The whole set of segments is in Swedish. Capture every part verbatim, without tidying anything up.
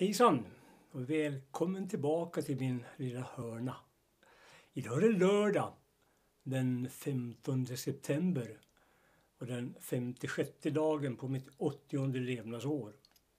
Hejsan och välkommen tillbaka till min lilla hörna. Idag är det lördag den femtonde september och den femtiosjätte dagen på mitt åttionde levnadsår.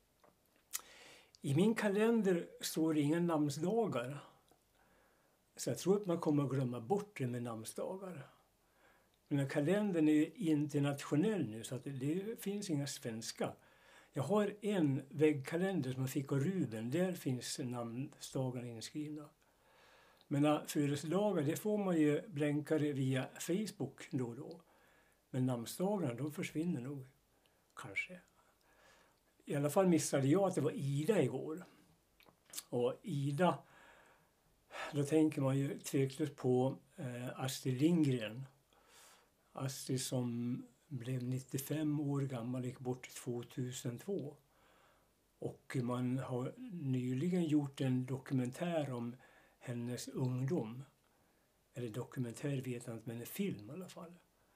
I min kalender står det inga namnsdagar. Så jag tror att man kommer att glömma bort det med namnsdagar. Men kalendern är internationell nu så att det, det finns inga svenska. Jag har en väggkalender som jag fick av Ruben. Där finns namnsdagarna inskrivna. Men födelsedagar, det får man ju blänkare via Facebook då och då. Men namnsdagarna, de försvinner nog. Kanske. I alla fall missade jag att det var Ida igår. Och Ida, då tänker man ju tveklöst på eh, Astrid Lindgren. Astrid som blev nittiofem år gammal, gick bort tvåtusentvå. Och man har nyligen gjort en dokumentär om hennes ungdom. Eller dokumentär vet jag inte, men en film i alla fall.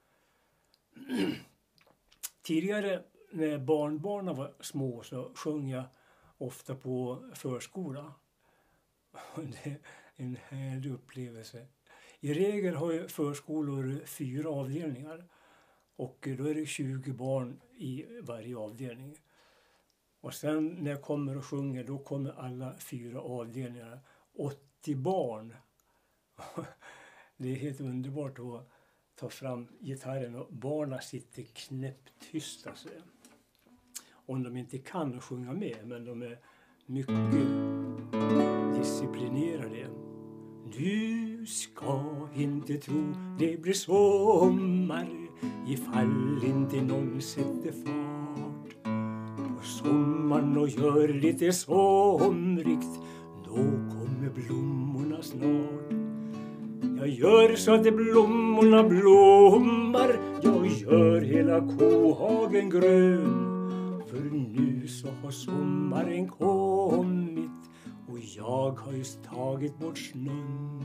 Tidigare när barnbarnen var små så sjöng jag ofta på förskola. Det är en härlig upplevelse. I regel har ju förskolor fyra avdelningar. Och då är det tjugo barn i varje avdelning. Och sen när jag kommer och sjunger, då kommer alla fyra avdelningar. åttio barn. Det är helt underbart att ta fram gitarren och barnen sitter knäpptysta. Om de inte kan sjunga med, men de är mycket disciplinerade. Du ska inte tro det blir sommar ifall inte någon sätter fart på sommaren och gör lite somrigt. Då kommer blommorna snart. Jag gör så att de blommorna blommar. Jag gör hela kohagen grön. För nu så har sommaren kommit och jag har just tagit bort snön.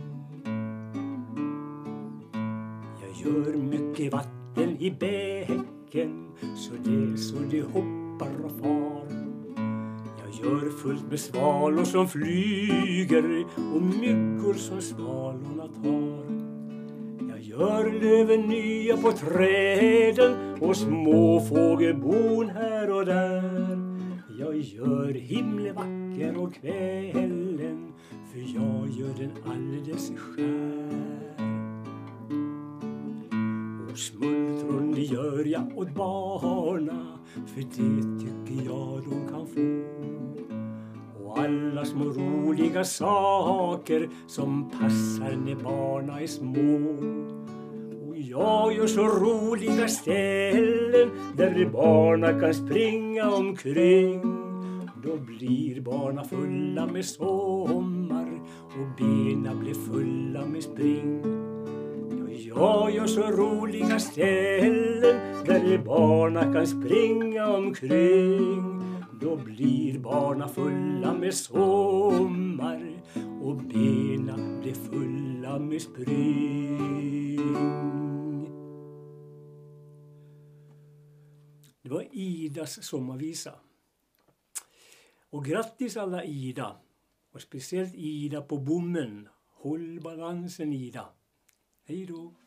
Jag gör mycket vatten i bäcken så det så det hoppar och far. Jag gör fullt med svalor som flyger och myggor som svalorna tar. Jag gör löven nya på träden och små fågelbon här och där. Jag gör himlen vacker och kvällen för jag gör den alldeles skär. Och smultron det gör jag åt barna för det tycker jag de kan få. Och alla små roliga saker som passar när barna är små. Och jag gör så roliga ställen där barna kan springa omkring. Då blir barna fulla med sommar och bena blir fulla med spring. Jag gör så roliga ställen där barna kan springa omkring. Då blir barna fulla med sommar och bena blir fulla med spring. Det var Idas sommarvisa. Och grattis alla Ida. Och speciellt Ida på bommen. Håll balansen Ida. Hej då.